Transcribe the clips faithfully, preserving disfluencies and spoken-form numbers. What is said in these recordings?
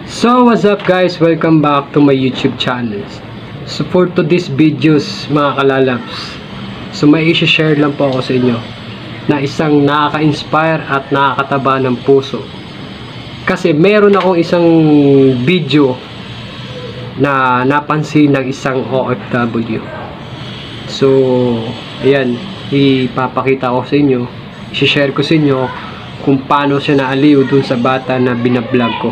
So what's up guys, welcome back to my YouTube channel. So for today's videos mga kalalabs, so may i-share lang po ako sa inyo na isang nakaka-inspire at nakakataba ng puso. Kasi meron akong isang video na napansin ng isang O F W. So ayan, ipapakita ko sa inyo, i-share ko sa inyo kung paano siya naaliw dun sa bata na binablog ko.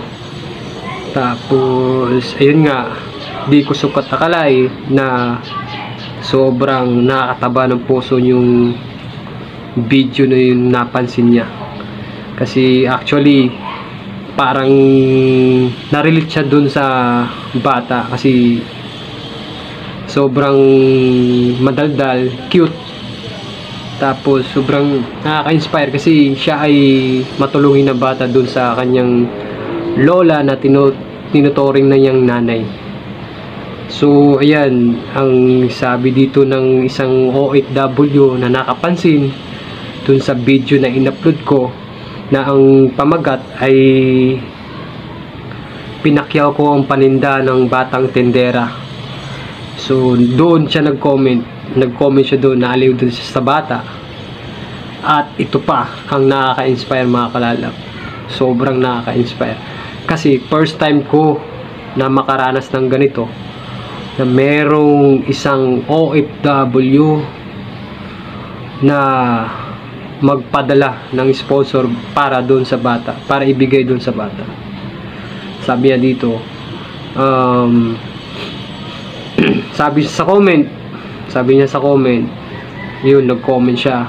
Tapos ayun nga, di ko sukat akalay na sobrang nakakataba ng puso yung video na yun napansin niya. Kasi actually parang narelate siya dun sa bata kasi sobrang madaldal, cute. Tapos sobrang nakaka-inspire kasi siya ay matulungin na bata dun sa kanyang lola na tinu tinuturing na niyang nanay. So ayan, ang sabi dito ng isang O F W na nakapansin dun sa video na in-upload ko, na ang pamagat ay pinakyaw ko ang paninda ng batang tendera. So doon siya nag-comment nag-comment siya doon, naaliw doon siya sa bata. At ito pa ang nakaka-inspire mga kalalab, sobrang nakaka-inspire kasi first time ko na makaranas ng ganito, na merong isang O F W na magpadala ng sponsor para doon sa bata, para ibigay doon sa bata. Sabi niya dito, um, sabi sa comment, sabi niya sa comment, yun, nag-comment siya.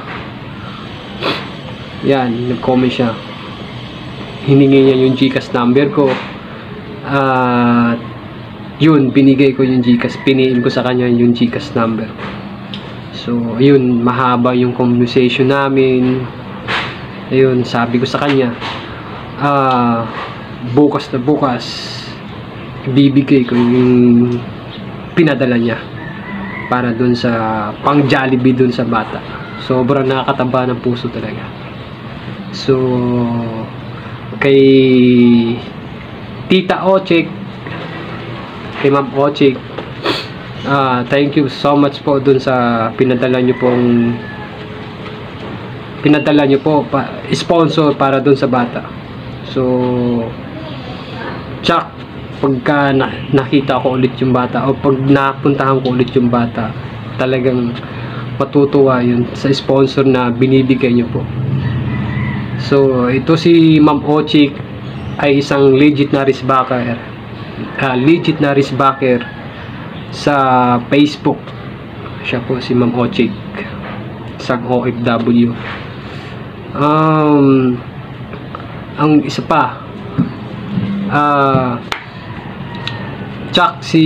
Yan, nag-comment siya. Hiningi niya yung Gcash number ko. At uh, yun, binigay ko yung Gcash, piniin ko sa kanya yung Gcash number. So, ayun, mahaba yung conversation namin. Ayun, sabi ko sa kanya, ah, uh, bukas na bukas, ibibigay ko yung pinadala niya para dun sa pang Jollibee dun sa bata. Sobrang nakakataba ng puso talaga. So kay Tita Ochik, kay Ma'am Ochik, ah, thank you so much po dun sa pinadala nyo pong pinadala nyo po pa, sponsor para dun sa bata. So tsak, pagka na, nakita ko ulit yung bata o pag napuntahan ko ulit yung bata, talagang matutuwa yun sa sponsor na binibigay nyo po. So ito si Ma'am Ochik ay isang legit na risbacker, uh, legit na risbacker sa Facebook. Siya po si Ma'am Ochik, isang O F W. Um, ang isa pa, ah, uh, tsak, si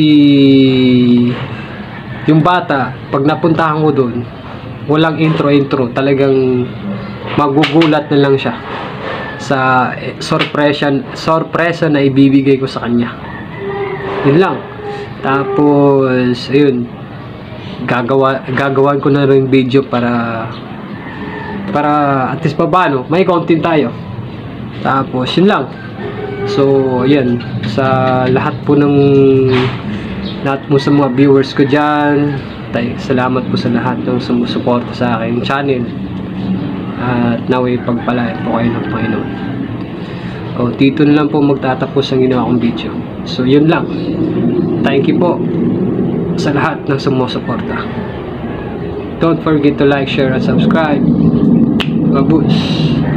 yung bata, pag napuntahan ko doon, walang intro-intro, talagang magugulat na lang siya sa sorpresa, sorpresa na ibibigay ko sa kanya. Yun lang. Tapos ayun, gagawa, gagawan ko na rin video para para at least paano, may content tayo. Tapos yun lang. So ayan, sa lahat po ng lahat mo sa mga viewers ko dyan, tay, salamat po sa lahat ng sumusuporta sa aking channel, at naway pagpalain po kayo ng Panginoon. O dito na lang po magtatapos ang ginawa kong video. So yun lang, thank you po sa lahat ng sumusuporta. Don't forget to like, share, and subscribe. Babus!